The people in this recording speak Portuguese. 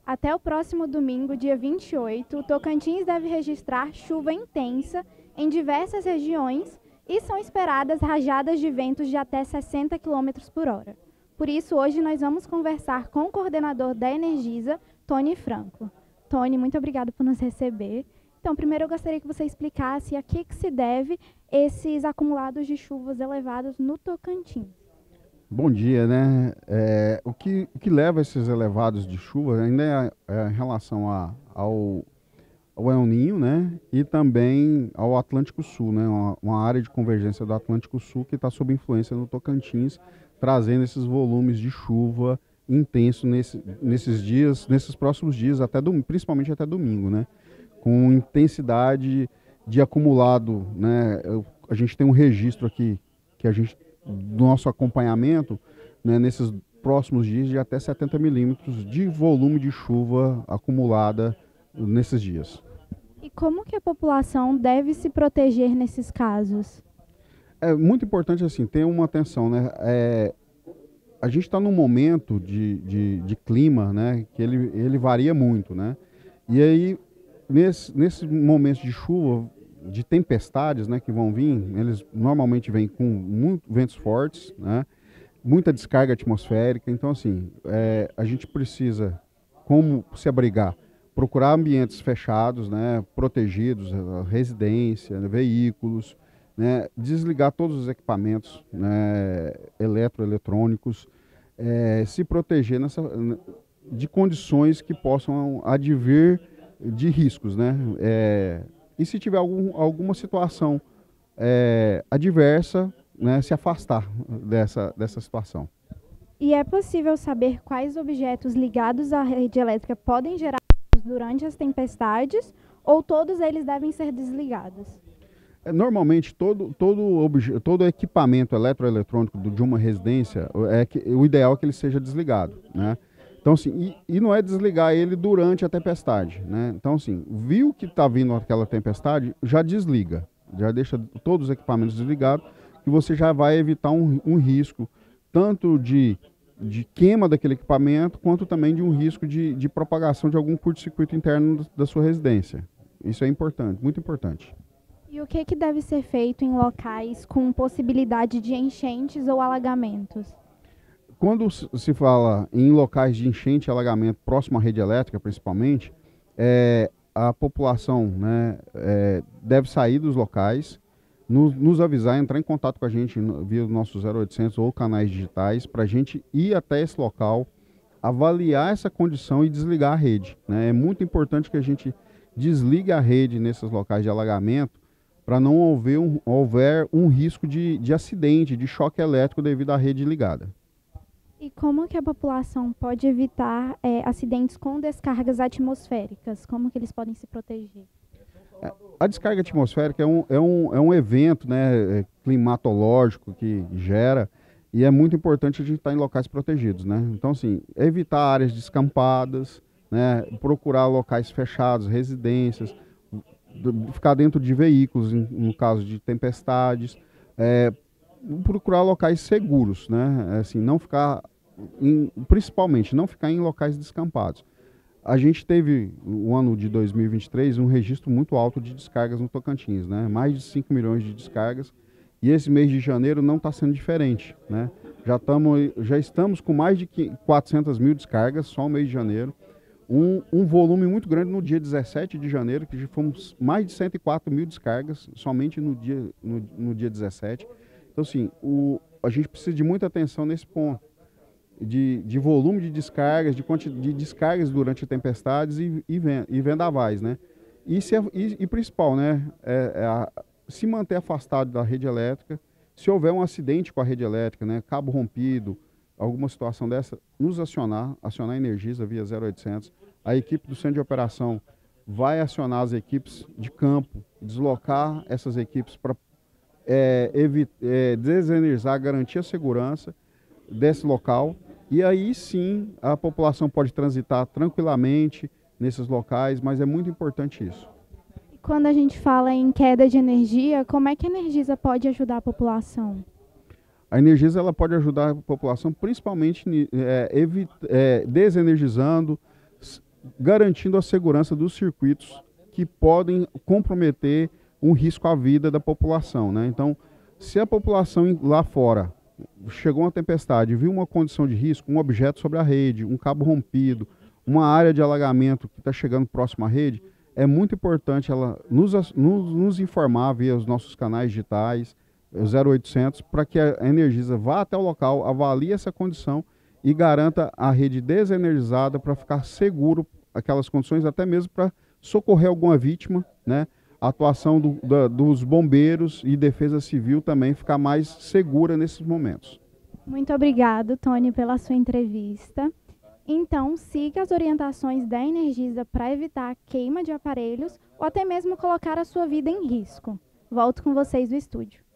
Até o próximo domingo, dia 28, o Tocantins deve registrar chuva intensa em diversas regiões e são esperadas rajadas de ventos de até 60 quilômetros por hora. Por isso, hoje nós vamos conversar com o coordenador da Energisa, Tony Franco. Tony, muito obrigado por nos receber. Então, primeiro eu gostaria que você explicasse a que se deve esses acumulados de chuvas elevados no Tocantins. Bom dia, né? O que leva a esses elevados de chuva ainda é em relação ao El Niño, né? E também ao Atlântico Sul, né? Uma área de convergência do Atlântico Sul que está sob influência no Tocantins, trazendo esses volumes de chuva intenso nesses dias, nesses próximos dias, principalmente até domingo, né? Com intensidade de acumulado, né? A gente tem um registro aqui do nosso acompanhamento, né, nesses próximos dias de até 70 milímetros de volume de chuva acumulada nesses dias. E como que a população deve se proteger nesses casos? É muito importante assim ter uma atenção, né? A gente está num momento de clima, né, que ele varia muito, né? E aí nesse momento de chuva, de tempestades, né, que vão vir, eles normalmente vêm com ventos fortes, né, muita descarga atmosférica. Então, assim, a gente precisa, como se abrigar, procurar ambientes fechados, né, protegidos, residência, né, veículos, né, desligar todos os equipamentos, né, eletrônicos, se proteger de condições que possam advir de riscos, né? E se tiver alguma situação adversa, né, se afastar dessa situação. E é possível saber quais objetos ligados à rede elétrica podem gerar durante as tempestades ou todos eles devem ser desligados? Normalmente, todo equipamento eletroeletrônico de uma residência, o ideal é que ele seja desligado, né? Então, assim, e não é desligar ele durante a tempestade, né? Então, assim, viu que está vindo aquela tempestade, já desliga, já deixa todos os equipamentos desligados, que você já vai evitar um risco, tanto de queima daquele equipamento, quanto também de um risco de propagação de algum curto-circuito interno da sua residência. Isso é importante, muito importante. E o que deve ser feito em locais com possibilidade de enchentes ou alagamentos? Quando se fala em locais de enchente e alagamento próximo à rede elétrica, principalmente, a população, né, deve sair dos locais, nos avisar, entrar em contato com a gente via o nosso 0800 ou canais digitais, para a gente ir até esse local, avaliar essa condição e desligar a rede, né? É muito importante que a gente desligue a rede nesses locais de alagamento, para não houver um risco de acidente, de choque elétrico devido à rede ligada. E como que a população pode evitar acidentes com descargas atmosféricas? Como que eles podem se proteger? A descarga atmosférica é um evento, né, climatológico que gera, e é muito importante a gente estar em locais protegidos, né? Então, assim, evitar áreas descampadas, né, procurar locais fechados, residências, ficar dentro de veículos, no caso de tempestades, procurar locais seguros, né? Assim, não ficar, principalmente, não ficar em locais descampados. A gente teve, no ano de 2023, um registro muito alto de descargas no Tocantins, né? Mais de 5 milhões de descargas, e esse mês de janeiro não está sendo diferente, né? Já estamos com mais de 400 mil descargas, só o mês de janeiro. Um volume muito grande no dia 17 de janeiro, que fomos mais de 104 mil descargas, somente no dia 17. Então, assim, a gente precisa de muita atenção nesse ponto, de volume de descargas, de descargas durante tempestades e vendavais, né? E principal, né, se manter afastado da rede elétrica. Se houver um acidente com a rede elétrica, né, cabo rompido, alguma situação dessa, nos acionar a Energisa via 0800. A equipe do centro de operação vai acionar as equipes de campo, deslocar essas equipes para desenergizar, garantir a segurança desse local. E aí sim a população pode transitar tranquilamente nesses locais, mas é muito importante isso. E quando a gente fala em queda de energia, como é que a Energisa pode ajudar a população? A Energisa ela pode ajudar a população principalmente desenergizando, garantindo a segurança dos circuitos que podem comprometer um risco à vida da população, né? Então, se a população lá fora chegou uma tempestade, viu uma condição de risco, um objeto sobre a rede, um cabo rompido, uma área de alagamento que está chegando próximo à rede, é muito importante ela nos informar via os nossos canais digitais, 0800, para que a Energisa vá até o local, avalie essa condição e garanta a rede desenergizada para ficar seguro aquelas condições, até mesmo para socorrer alguma vítima, né? A atuação dos bombeiros e defesa civil também ficar mais segura nesses momentos. Muito obrigado, Tony, pela sua entrevista. Então, siga as orientações da Energisa para evitar a queima de aparelhos ou até mesmo colocar a sua vida em risco. Volto com vocês do estúdio.